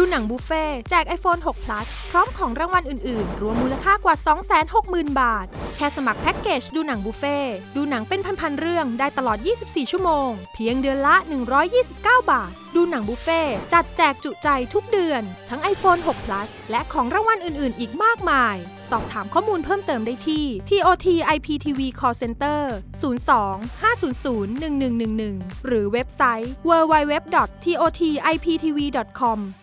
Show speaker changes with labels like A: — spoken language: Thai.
A: หนังบุฟเฟ่แจก iPhone 6 Plus พร้อมของรางวัลอื่นๆรวมมูลค่ากว่า 260,000 บาทแค่สมัครแพ็กเกจดูหนังบุฟเฟ่ดูหนังเป็นพันๆเรื่องได้ตลอด24ชั่วโมงเพียงเดือนละ129 บาทดูหนังบุฟเฟ่จัดแจกจุใจทุกเดือนทั้ง iPhone 6 Plus และของรางวัลอื่นๆอีกมากมายสอบถามข้อมูลเพิ่มเติมได้ที่ TOT IPTV Call Center 02 500 1111 หรือเว็บไซต์ www.totiptv.com